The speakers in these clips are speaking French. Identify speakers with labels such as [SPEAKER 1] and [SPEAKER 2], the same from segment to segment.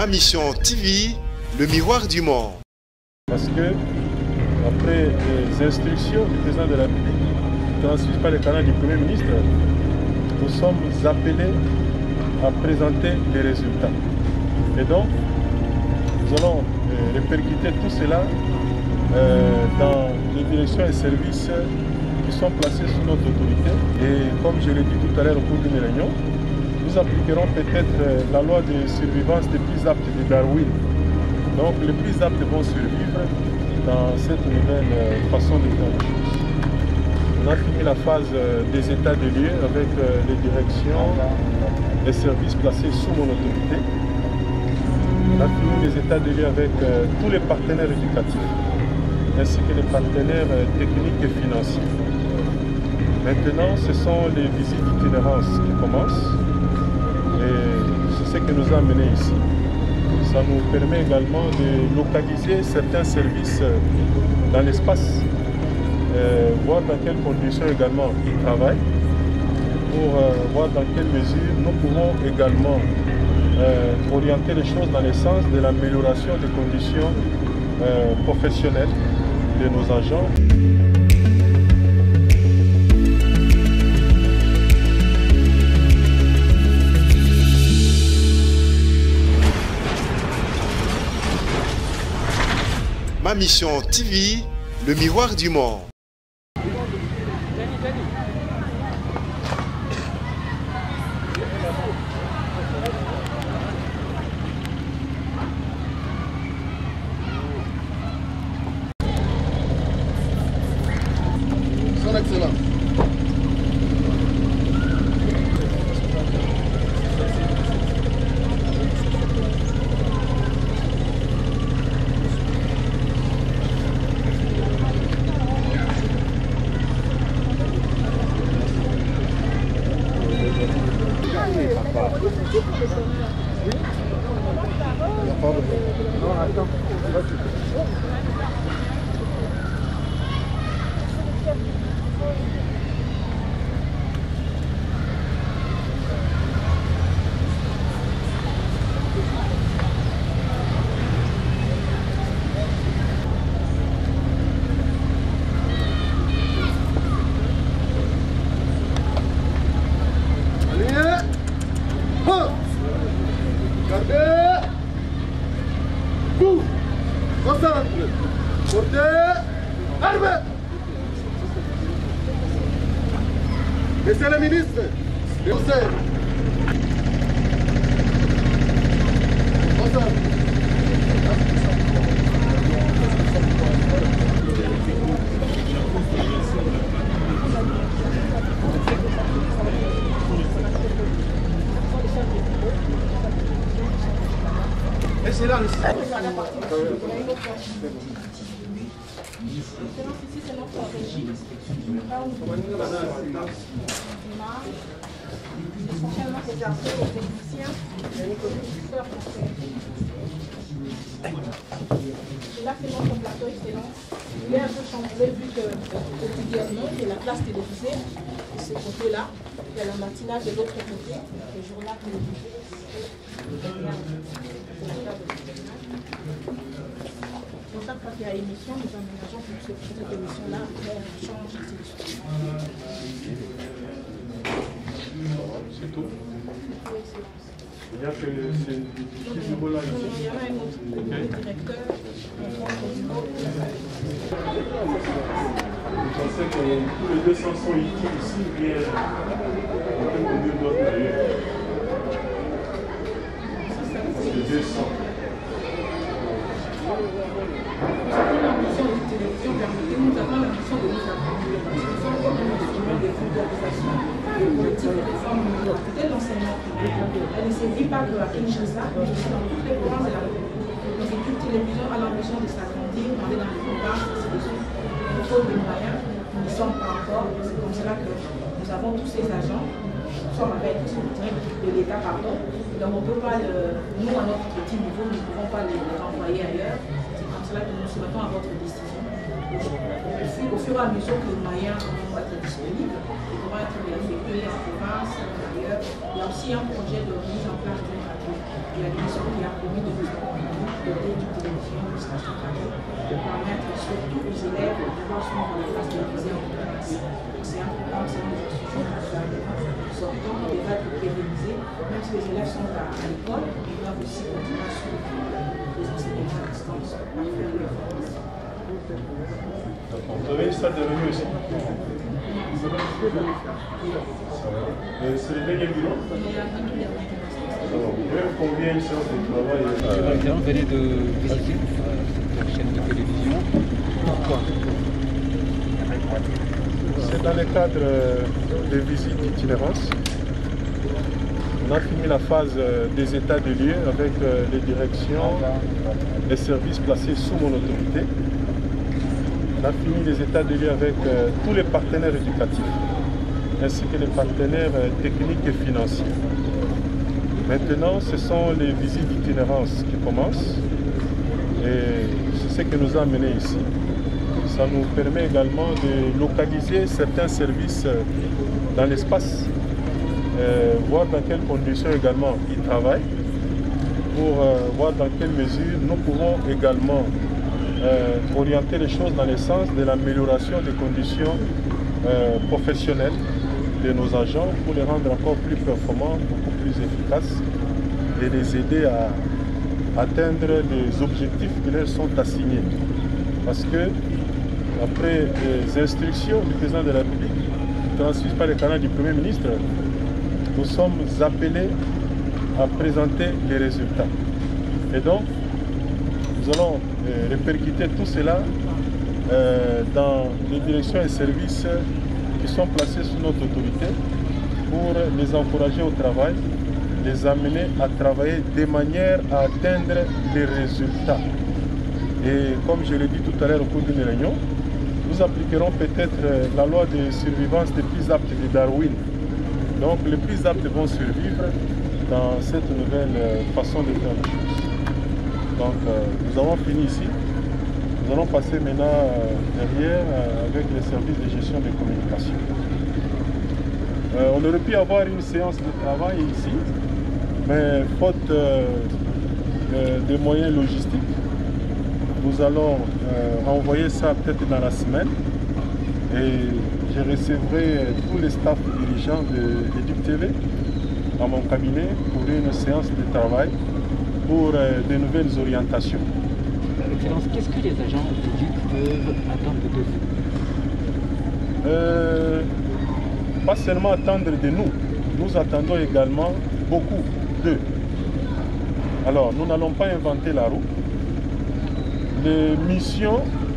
[SPEAKER 1] Ma Mission TV, le miroir du monde.
[SPEAKER 2] Parce que, après les instructions du président de la République, transmises par le canal du Premier ministre, nous sommes appelés à présenter les résultats. Et donc, nous allons répercuter tout cela dans les directions et services qui sont placés sous notre autorité. Et comme je l'ai dit tout à l'heure au cours d'une réunion, nous appliquerons peut-être la loi de survivance des plus aptes de Darwin. Donc les plus aptes vont survivre dans cette nouvelle façon de faire les choses. On a fini la phase des états des lieux avec les directions et services placés sous mon autorité. On a fini les états des lieux avec tous les partenaires éducatifs ainsi que les partenaires techniques et financiers. Maintenant, ce sont les visites d'itinérance qui commencent et c'est ce qui nous a amenés ici. Ça nous permet également de localiser certains services dans l'espace, voir dans quelles conditions également ils travaillent, pour voir dans quelle mesure nous pouvons également orienter les choses dans le sens de l'amélioration des conditions professionnelles de nos agents.
[SPEAKER 1] Ma Mission TV, le miroir du monde.
[SPEAKER 3] Son Excellence. Non, attends. Monsieur le ministre, le conseil.
[SPEAKER 4] Ici, c'est notre régie. Essentiellement réservé aux techniciens et aux producteurs français. Et là, c'est notre plateau excellence. Il est un peu chamboulé vu que quotidiennement, il y a la place télévisée de ce côté-là. Il y a la matinale de l'autre côté, le journal télévisé. Donc chaque fois qu'il y a émission, nous aménageons pour cette émission-là, après on change, ainsi de suite.
[SPEAKER 2] C'est tout?
[SPEAKER 4] Oui, c'est tout.
[SPEAKER 2] Il y a que c'est du niveau là ici.
[SPEAKER 4] Il y en a un autre, le directeur,
[SPEAKER 2] Je pensais que tous les 200 sont ici, mais on peut conduire d'autres d'ailleurs. C'est 200.
[SPEAKER 4] L'ambition de télévision, permettez-nous d'avoir l'ambition de nous appuyer. Nous sommes comme un instrument de vulgarisation de politique de réforme de l'enseignement public. Elle ne se vit pas que à Kinshasa, mais aussi dans toutes les provinces de la République. Nos équipes télévision a l'ambition de s'agrandir, d'aller dans les provinces, ainsi de suite. Il faut des moyens, nous n'y sommes pas encore. C'est comme cela que nous avons tous ces agents. Nous sommes avec le soutien de l'État, pardon. Donc on ne peut pas, nous à notre petit niveau, nous ne pouvons pas les renvoyer ailleurs. C'est comme cela que nous soumettons à votre décision. Au fur et à mesure que les moyens vont être disponibles, ils pourront être réaffectés en province, ailleurs. Il y a aussi un projet de mise en place d'une radio. la mission qui a permis de nous accompagner du télévision de station radio, de permettre surtout aux élèves de pouvoir suivre les classes télévisées en classe. C'est un programme, c'est une institution qui sortant, on va être pérennisé, même si les élèves sont à l'école, ils doivent aussi continuer à suivre les enseignements à distance pour faire leur formation.
[SPEAKER 2] Vous avez une salle de réunion ici? C'est le dernier bureau? Vous avez combien de séances de travail?
[SPEAKER 5] On venait de visiter cette chaîne de télévision. Pourquoi?
[SPEAKER 2] C'est dans le cadre des visites d'itinérance. On a fini la phase des états de lieux avec les directions, les services placés sous mon autorité. On a fini les états de lieux avec tous les partenaires éducatifs, ainsi que les partenaires techniques et financiers. Maintenant, ce sont les visites d'itinérance qui commencent et c'est ce qui nous a amenés ici. Ça nous permet également de localiser certains services dans l'espace, voir dans quelles conditions également ils travaillent, pour voir dans quelle mesure nous pouvons également orienter les choses dans le sens de l'amélioration des conditions professionnelles de nos agents pour les rendre encore plus performants, beaucoup plus efficaces et les aider à atteindre les objectifs qui leur sont assignés. Parce que, après les instructions du président de la République, transmises par le canal du Premier ministre, nous sommes appelés à présenter les résultats. Et donc, nous allons répercuter tout cela dans les directions et services qui sont placés sous notre autorité pour les encourager au travail, les amener à travailler de manière à atteindre les résultats. Et comme je l'ai dit tout à l'heure au cours d'une réunion, nous appliquerons peut-être la loi de survivance des plus aptes de Darwin. Donc les plus aptes vont survivre dans cette nouvelle façon de faire les choses. Donc nous avons fini ici. Nous allons passer maintenant derrière avec les services de gestion des communications. On aurait pu avoir une séance de travail ici, mais faute de moyens logistiques, nous allons envoyer ça peut-être dans la semaine et je recevrai tous les staffs dirigeants de Éduc TV dans mon cabinet pour une séance de travail pour de nouvelles orientations.
[SPEAKER 5] Excellence, qu'est-ce que les agents d'Éduc peuvent attendre de vous?
[SPEAKER 2] Pas seulement attendre de nous, nous attendons également beaucoup d'eux. Alors, nous n'allons pas inventer la roue. Les missions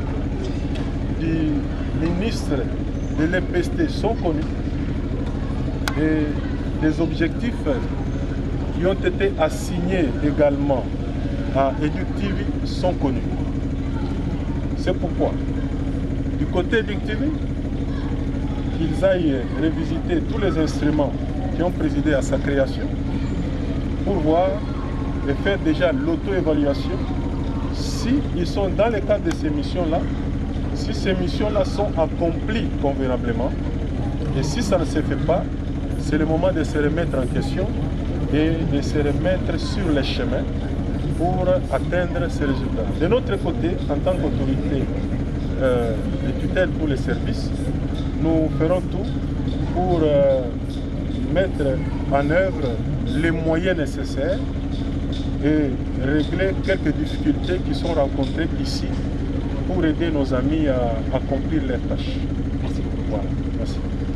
[SPEAKER 2] du ministre de l'EPST sont connues et les objectifs qui ont été assignés également à Éduc TV sont connus. C'est pourquoi, du côté Éduc TV, qu'ils aillent revisiter tous les instruments qui ont présidé à sa création pour voir et faire déjà l'auto-évaluation si ils sont dans le cadre de ces missions-là, si ces missions-là sont accomplies convenablement et si ça ne se fait pas, c'est le moment de se remettre en question et de se remettre sur les chemins pour atteindre ces résultats. De notre côté, en tant qu'autorité de tutelle pour les services, nous ferons tout pour mettre en œuvre les moyens nécessaires et régler quelques difficultés qui sont rencontrées ici pour aider nos amis à accomplir leurs tâches.
[SPEAKER 5] Merci beaucoup.
[SPEAKER 2] Voilà, merci.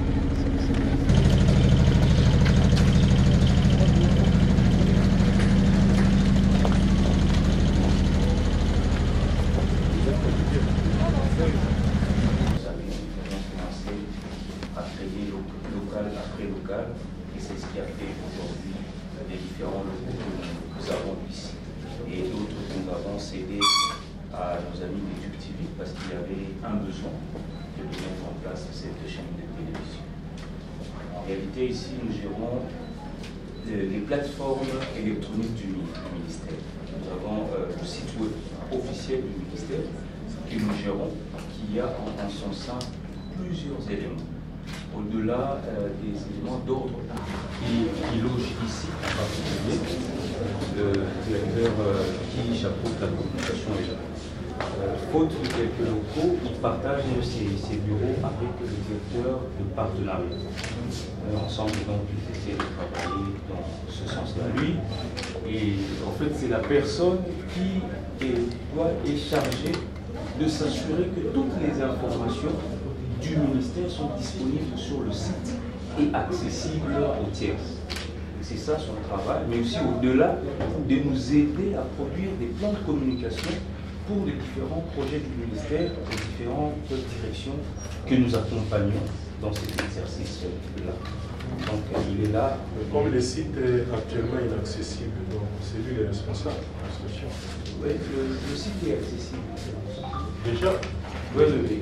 [SPEAKER 6] Et c'est ce qui a fait aujourd'hui les différents locaux que nous avons ici. Et d'autres que nous avons cédés à nos amis d'Éduc TV parce qu'il y avait un besoin de mettre en place cette chaîne de télévision. En réalité, ici, nous gérons les plateformes électroniques du ministère. Nous avons le site web officiel du ministère que nous gérons, qui a en son sein plusieurs éléments. Au-delà des éléments d'ordre qui logent ici en particulier, le directeur qui chapeaute la communication est là. Faute de quelques locaux, il partage ses bureaux avec le directeur de partenariat. Ensemble, donc, ils essaient de travailler dans ce sens-là. Lui, et en fait, c'est la personne qui est chargée de s'assurer que toutes les informations du ministère sont disponibles sur le site et accessibles aux tiers. C'est ça son travail, mais aussi au-delà de nous aider à produire des plans de communication pour les différents projets du ministère, les différentes directions que nous accompagnons dans cet exercice-là. Donc il est là.
[SPEAKER 2] Comme le site est actuellement inaccessible, donc c'est lui le responsable de la construction.
[SPEAKER 6] Oui, le site est accessible.
[SPEAKER 2] Déjà?
[SPEAKER 6] Oui, oui.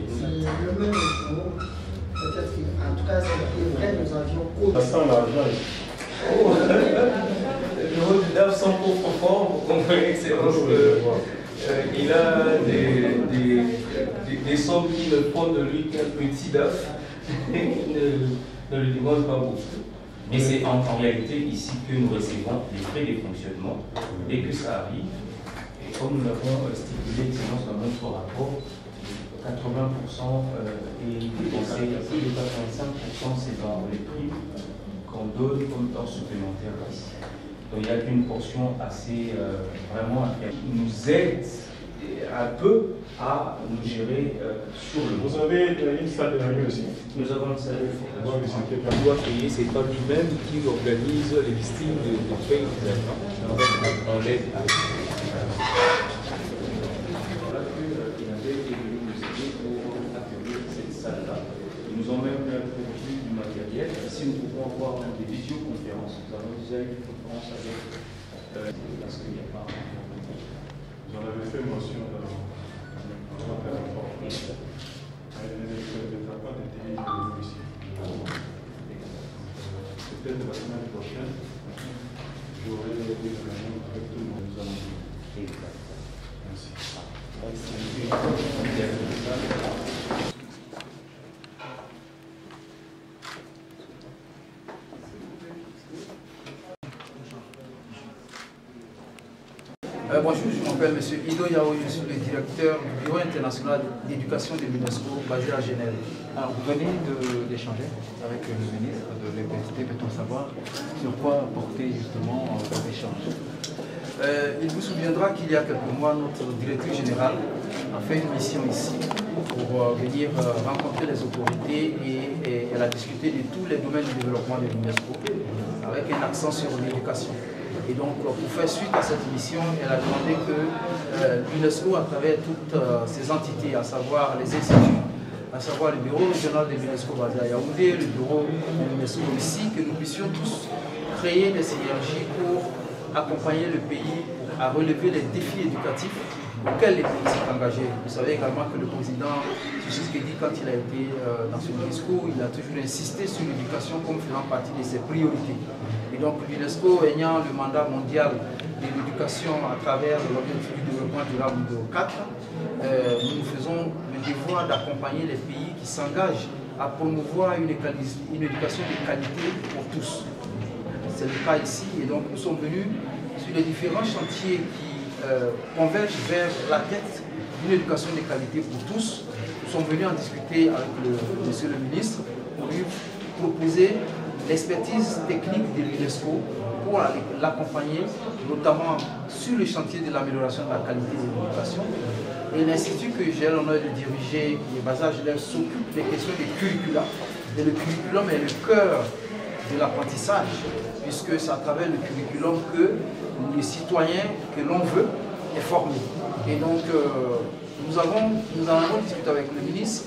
[SPEAKER 7] Peut-être qu'en tout cas, c'est vrai, nous avions
[SPEAKER 2] Ça sent l'argent.
[SPEAKER 6] Le bureau du DAF sans pour fort, pour comprendre l'excellence. Il a des sommes qui ne font de lui qu'un petit DAF qui ne le demande pas beaucoup. Mais c'est en réalité ici que nous recevons les frais de fonctionnement dès que ça arrive. Et comme nous l'avons stipulé, excellence dans notre rapport, 80% est dépensé, plus de 85% c'est dans les primes qu'on donne comme heures supplémentaires ici. Donc il n'y a qu'une portion assez vraiment qui nous aide un peu à nous gérer sur le
[SPEAKER 2] Vous avez une salle de réunion aussi?
[SPEAKER 6] Nous avons une salle de réunion.
[SPEAKER 5] On doit payer, c'est pas lui-même qui organise les listings de paye des agents. On l'aide.
[SPEAKER 6] Nous avons même produit du matériel. Ici, nous pouvons avoir des visioconférences. Nous avons déjà eu une conférence avec parce qu'il n'y a pas.
[SPEAKER 2] Vous en avez fait mention dans votre rapport. Les rapports de télé ici. Peut-être la semaine prochaine, j'aurai une réunion avec tout le monde. Nous allons. Merci.
[SPEAKER 8] Bonjour, je m'appelle M. Ido Yao, je suis le directeur du Bureau international d'éducation de l'UNESCO basé à Genève.
[SPEAKER 5] Alors, vous venez d'échanger avec le ministre de l'EPST, peut-on savoir sur quoi porter justement vos échanges?
[SPEAKER 8] Il vous souviendra qu'il y a quelques mois, notre directrice générale a fait une mission ici pour venir rencontrer les autorités et elle a discuté de tous les domaines du développement de l'UNESCO avec un accent sur l'éducation. Et donc, pour faire suite à cette mission, elle a demandé que l'UNESCO, à travers toutes ses entités, à savoir les instituts, à savoir le bureau régional de l'UNESCO basé à Yaoundé, le bureau de l'UNESCO ici, que nous puissions tous créer des synergies pour accompagner le pays à relever les défis éducatifs auxquels les pays s'est engagé. Vous savez également que le président Tshisekedi, quand il a été dans son discours, il a toujours insisté sur l'éducation comme faisant partie de ses priorités. Et donc l'UNESCO ayant le mandat mondial de l'éducation à travers l'objectif du développement durable numéro 4, nous faisons le devoir d'accompagner les pays qui s'engagent à promouvoir une éducation de qualité pour tous. C'est le cas ici et donc nous sommes venus sur les différents chantiers qui convergent vers la quête d'une éducation de qualité pour tous. Nous sommes venus en discuter avec monsieur le ministre pour lui proposer l'expertise technique de l'UNESCO pour l'accompagner, notamment sur le chantier de l'amélioration de la qualité de l'éducation. Et l'institut que j'ai l'honneur de diriger, qui est basé à Genève, s'occupe des questions de curricula. Et le curriculum est le cœur de l'apprentissage, puisque c'est à travers le curriculum que les citoyens que l'on veut est formé. Et donc, nous en avons discuté avec le ministre,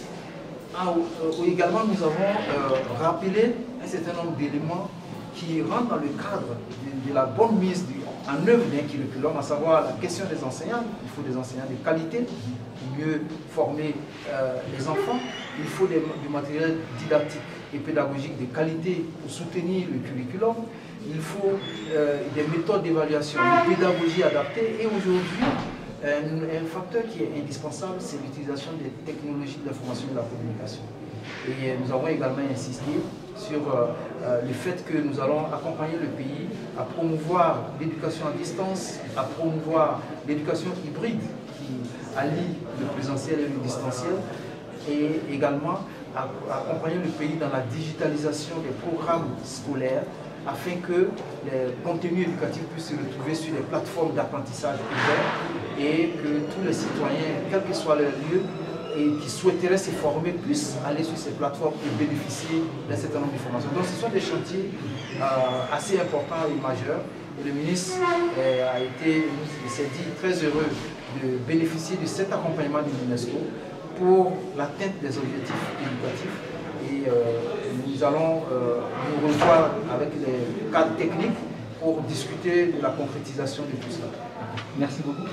[SPEAKER 8] où également nous avons rappelé un certain nombre d'éléments qui rentrent dans le cadre de la bonne mise en œuvre d'un curriculum, à savoir la question des enseignants. Il faut des enseignants de qualité pour mieux former les enfants. Il faut du matériel didactique et pédagogique de qualité pour soutenir le curriculum. Il faut des méthodes d'évaluation, une pédagogie adaptée. Et aujourd'hui, un facteur qui est indispensable, c'est l'utilisation des technologies de l'information et de la communication. Et nous avons également insisté sur le fait que nous allons accompagner le pays à promouvoir l'éducation à distance, à promouvoir l'éducation hybride qui allie le présentiel et le distanciel, et également à accompagner le pays dans la digitalisation des programmes scolaires afin que les contenus éducatifs puissent se retrouver sur les plateformes d'apprentissage ouvertes et que tous les citoyens, quel que soit leur lieu, et qui souhaiteraient se former puissent aller sur ces plateformes et bénéficier d'un certain nombre d'informations. Donc ce sont des chantiers assez importants et majeurs. Et le ministre s'est dit très heureux de bénéficier de cet accompagnement de l'UNESCO pour l'atteinte des objectifs éducatifs. Et nous allons nous revoir avec les cadres techniques pour discuter de la concrétisation de tout cela.
[SPEAKER 5] Merci beaucoup.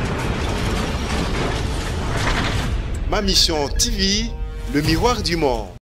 [SPEAKER 1] Ma Mission TV, le miroir du monde.